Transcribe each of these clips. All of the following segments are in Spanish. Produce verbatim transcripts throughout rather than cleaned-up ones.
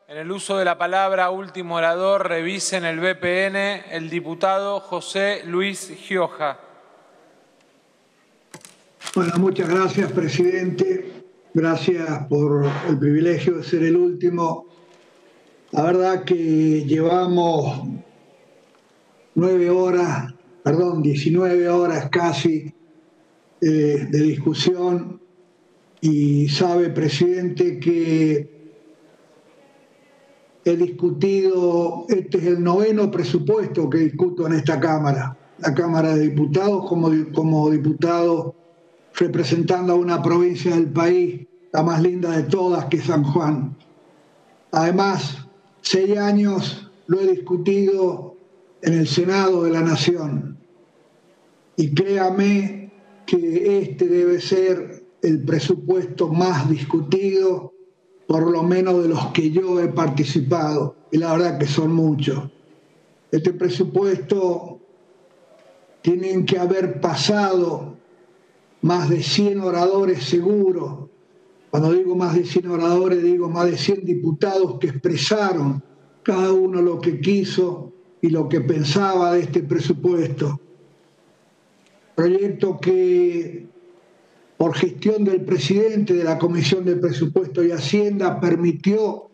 En el uso de la palabra, último orador, revisen el V P N, el diputado José Luis Gioja. Bueno, muchas gracias, presidente. Gracias por el privilegio de ser el último. La verdad que llevamos nueve horas, perdón, diecinueve horas casi eh, de discusión y sabe, presidente, que he discutido, este es el noveno presupuesto que discuto en esta Cámara, la Cámara de Diputados, como, como diputado representando a una provincia del país, la más linda de todas, que es San Juan. Además, seis años lo he discutido en el Senado de la Nación. Y créame que este debe ser el presupuesto más discutido, por lo menos de los que yo he participado, y la verdad que son muchos. Este presupuesto tienen que haber pasado más de cien oradores seguros. Cuando digo más de cien oradores, digo más de cien diputados que expresaron cada uno lo que quiso y lo que pensaba de este presupuesto. Proyecto que, por gestión del presidente de la Comisión de Presupuesto y Hacienda, permitió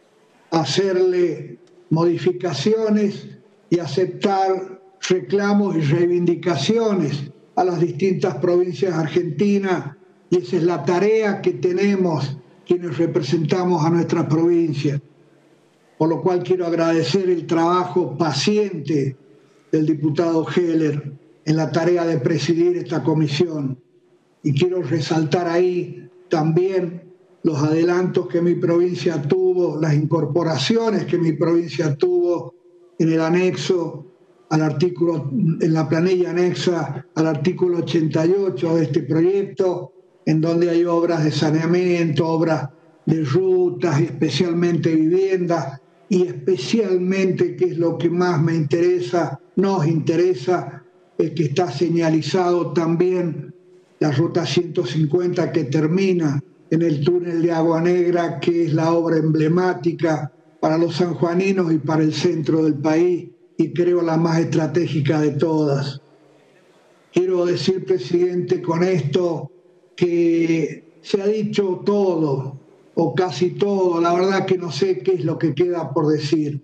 hacerle modificaciones y aceptar reclamos y reivindicaciones a las distintas provincias argentinas, y esa es la tarea que tenemos quienes representamos a nuestra provincia. Por lo cual quiero agradecer el trabajo paciente del diputado Heller en la tarea de presidir esta comisión. Y quiero resaltar ahí también los adelantos que mi provincia tuvo, las incorporaciones que mi provincia tuvo en el anexo al artículo, en la planilla anexa al artículo ochenta y ocho de este proyecto, en donde hay obras de saneamiento, obras de rutas, especialmente viviendas, y especialmente, que es lo que más me interesa, nos interesa, es que está señalizado también la ruta ciento cincuenta, que termina en el túnel de Agua Negra, que es la obra emblemática para los sanjuaninos y para el centro del país, y creo la más estratégica de todas. Quiero decir, presidente, con esto que se ha dicho todo, o casi todo, la verdad que no sé qué es lo que queda por decir,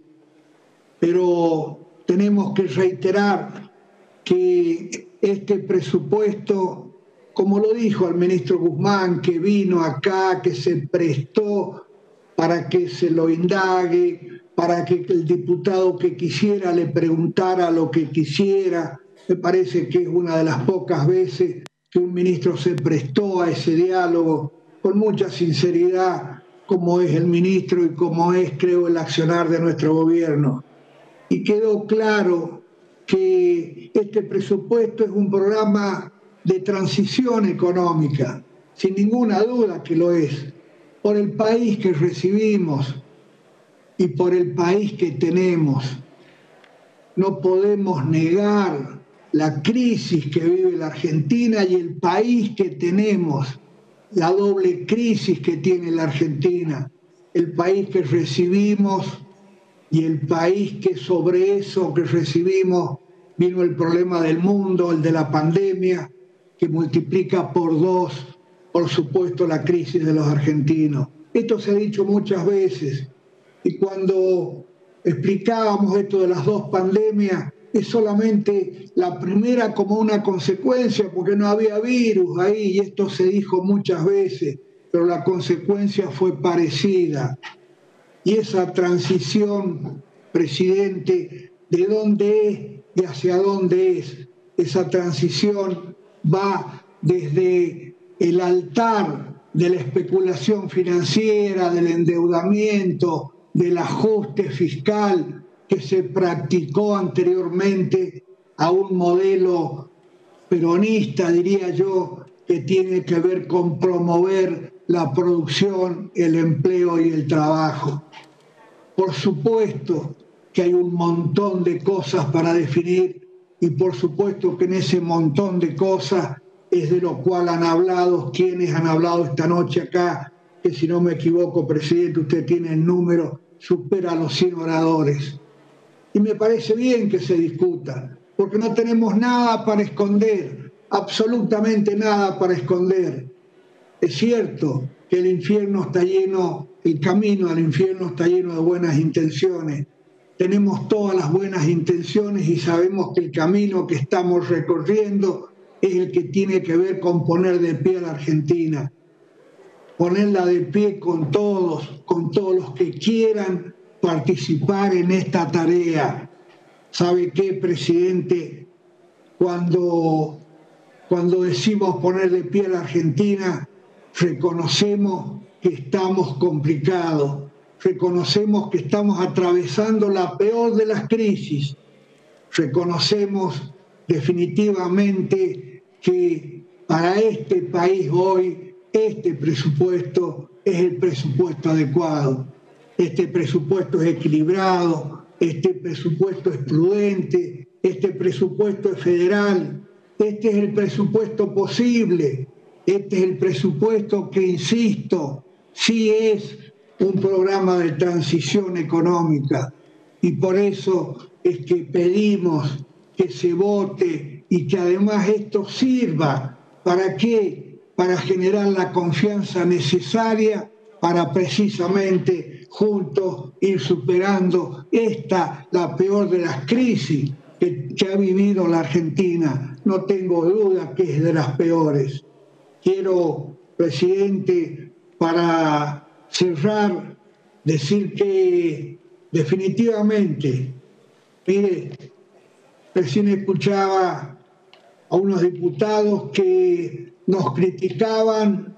pero tenemos que reiterar que este presupuesto, como lo dijo el ministro Guzmán, que vino acá, que se prestó para que se lo indague, para que el diputado que quisiera le preguntara lo que quisiera, me parece que es una de las pocas veces que un ministro se prestó a ese diálogo con mucha sinceridad, como es el ministro y como es, creo, el accionar de nuestro gobierno. Y quedó claro que este presupuesto es un programa de transición económica, sin ninguna duda que lo es, por el país que recibimos y por el país que tenemos. No podemos negar la crisis que vive la Argentina y el país que tenemos, la doble crisis que tiene la Argentina, el país que recibimos y el país que sobre eso que recibimos vino el problema del mundo, el de la pandemia, que multiplica por dos, por supuesto, la crisis de los argentinos. Esto se ha dicho muchas veces, y cuando explicábamos esto de las dos pandemias, es solamente la primera como una consecuencia, porque no había virus ahí, y esto se dijo muchas veces, pero la consecuencia fue parecida. Y esa transición, presidente, ¿de dónde es y hacia dónde es? Esa transición va desde el altar de la especulación financiera, del endeudamiento, del ajuste fiscal que se practicó anteriormente, a un modelo peronista, diría yo, que tiene que ver con promover la producción, el empleo y el trabajo. Por supuesto que hay un montón de cosas para definir, y por supuesto que en ese montón de cosas es de lo cual han hablado quienes han hablado esta noche acá, que si no me equivoco, presidente, usted tiene el número, supera a los cien oradores. Y me parece bien que se discuta, porque no tenemos nada para esconder, absolutamente nada para esconder. Es cierto que el infierno está lleno, el camino al infierno está lleno de buenas intenciones. Tenemos todas las buenas intenciones y sabemos que el camino que estamos recorriendo es el que tiene que ver con poner de pie a la Argentina. Ponerla de pie con todos, con todos los que quieran participar en esta tarea. ¿Sabe qué, presidente? Cuando, cuando decimos poner de pie a la Argentina, reconocemos que estamos complicados, reconocemos que estamos atravesando la peor de las crisis, reconocemos definitivamente que para este país hoy, este presupuesto es el presupuesto adecuado, este presupuesto es equilibrado, este presupuesto es prudente, este presupuesto es federal, este es el presupuesto posible, este es el presupuesto que, insisto, sí es un programa de transición económica y por eso es que pedimos que se vote y que además esto sirva para qué, para generar la confianza necesaria para precisamente juntos ir superando esta, la peor de las crisis que, que ha vivido la Argentina. No tengo duda que es de las peores. Quiero, presidente, para cerrar, decir que definitivamente, mire, recién escuchaba a unos diputados que nos criticaban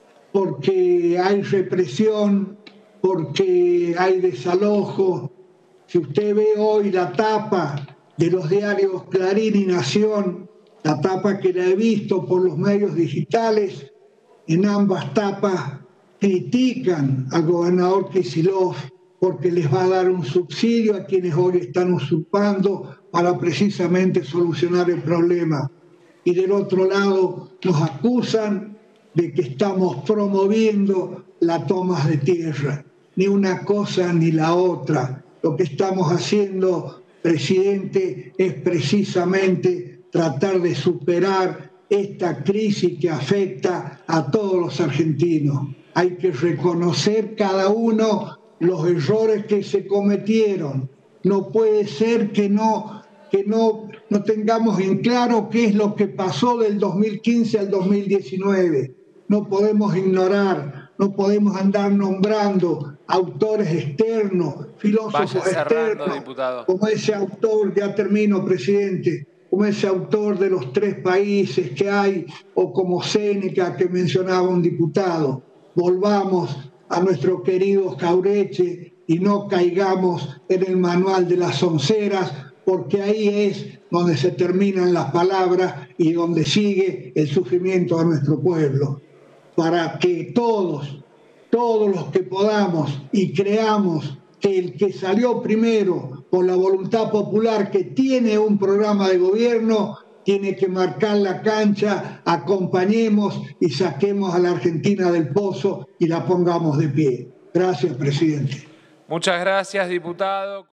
porque hay represión, porque hay desalojo. Si usted ve hoy la tapa de los diarios Clarín y Nación, la tapa que la he visto por los medios digitales, en ambas tapas critican al gobernador Kicillof porque les va a dar un subsidio a quienes hoy están usurpando para precisamente solucionar el problema. Y del otro lado nos acusan de que estamos promoviendo la toma de tierra. Ni una cosa ni la otra. Lo que estamos haciendo, presidente, es precisamente tratar de superar esta crisis que afecta a todos los argentinos. Hay que reconocer cada uno los errores que se cometieron. No puede ser que no, que no, no tengamos en claro qué es lo que pasó del dos mil quince al dos mil diecinueve. No podemos ignorar, no podemos andar nombrando autores externos, filósofos Vaya cerrando, externos, diputado. como ese autor, ya termino, presidente, como ese autor de los tres países que hay, o como Séneca que mencionaba un diputado. Volvamos a nuestro querido Jauretche y no caigamos en el manual de las onceras, porque ahí es donde se terminan las palabras y donde sigue el sufrimiento de nuestro pueblo. Para que todos, todos los que podamos y creamos que el que salió primero con la voluntad popular, que tiene un programa de gobierno, tiene que marcar la cancha, acompañemos y saquemos a la Argentina del pozo y la pongamos de pie. Gracias, presidente. Muchas gracias, diputado.